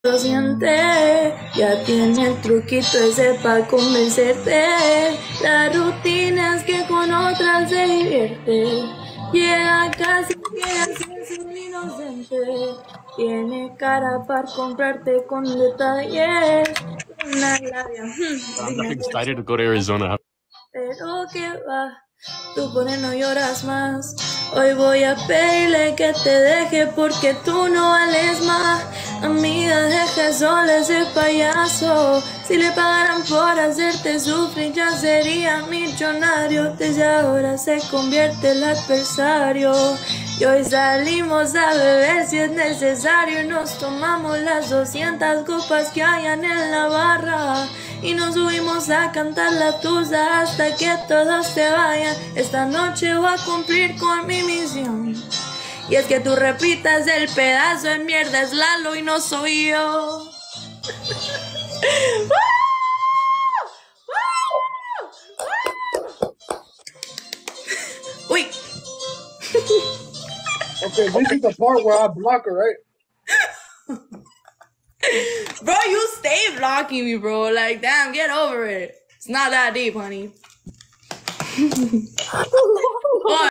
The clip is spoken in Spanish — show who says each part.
Speaker 1: Lo siente, ya tiene el truquito ese para convencerte. La rutina es que con otras se divierte. Llega casi que hacerse un inocente. Tiene cara para comprarte con detalles. Una labia.
Speaker 2: I'm not excited to go to Arizona.
Speaker 1: Pero que va, tú por él no lloras más. Hoy voy a pedirle que te deje porque tú no vales más. Amiga, deja sola ese payaso. Si le pagaran por hacerte sufrir ya sería millonario. Desde ahora se convierte el adversario. Y hoy salimos a beber si es necesario. Y nos tomamos las 200 copas que hayan en la barra. Y nos subimos a cantar la tusa hasta que todos se vayan. Esta noche voy a cumplir con mi misión. Y es que tú repitas el pedazo de mierda es Lalo y no soy yo. Uy.
Speaker 3: Okay, this is the part where I block her, right?
Speaker 1: Bro, you stay blocking me, bro. Like, damn, get over it. It's not that deep, honey.